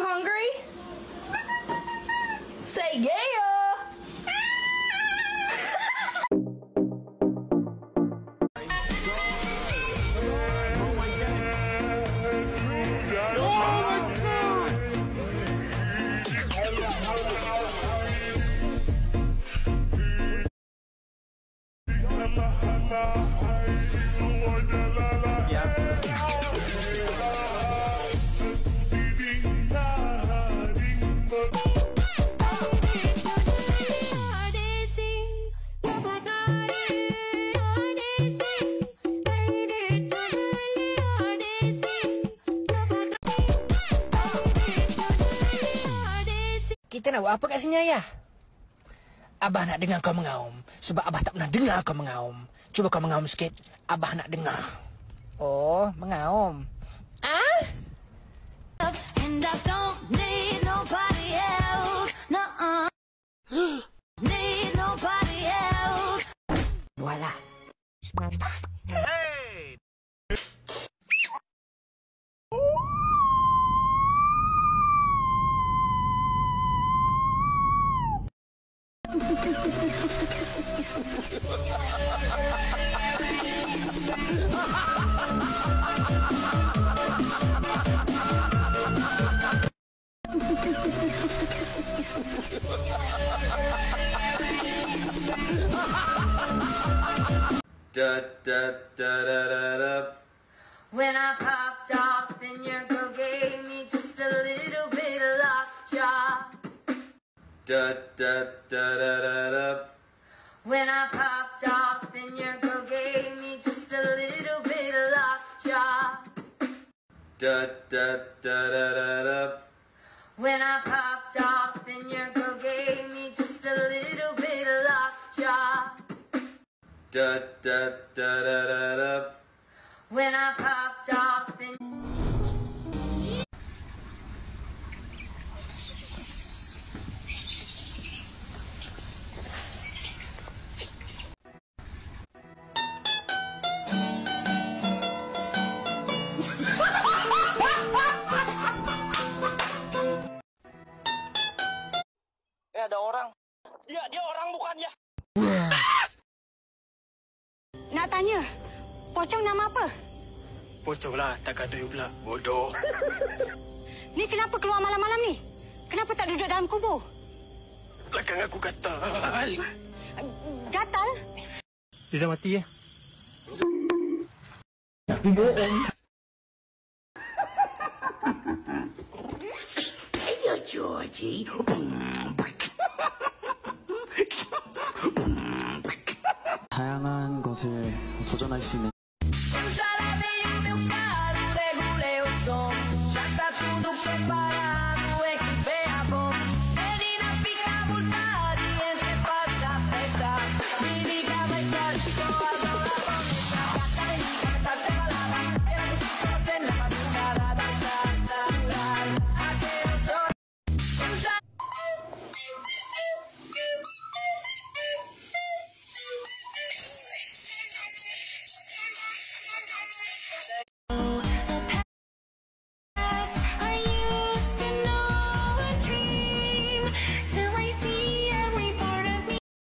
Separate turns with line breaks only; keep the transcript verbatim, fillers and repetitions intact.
you hungry? Say yeah!
Kita nak buat apa kat sini, Ayah? Abah nak dengar kau mengaum. Sebab Abah tak pernah dengar kau mengaum. Cuba kau mengaum sikit. Abah nak dengar. Oh, mengaum. Ah?
And I don't need nobody else. Nuh-uh. Need nobody else.
Voila.
Hey!
Da da da da da da.
When I popped off, then your girl gave me just a little bit of lockjaw.
Da da da da da da.
When I popped off, then your girl gave me just a little bit of lockjaw.
Da da da da da da.
When I popped off, then your girl gave me just a little bit of lockjaw.
Da da da da da da.
When I popped off, then.
Eh, ada orang. Dia, dia orang bukan ya?
Nak tanya, pocong nama apa?
Pocong lah, tak kata you pula. Bodoh.
Ni kenapa keluar malam-malam ni? Kenapa tak duduk dalam kubur?
Belakang aku gatal.
Gatal?
Dia dah mati ya?
Tapi bohong. Ayo, Georgie.
다양한 것을 도전할 수 있는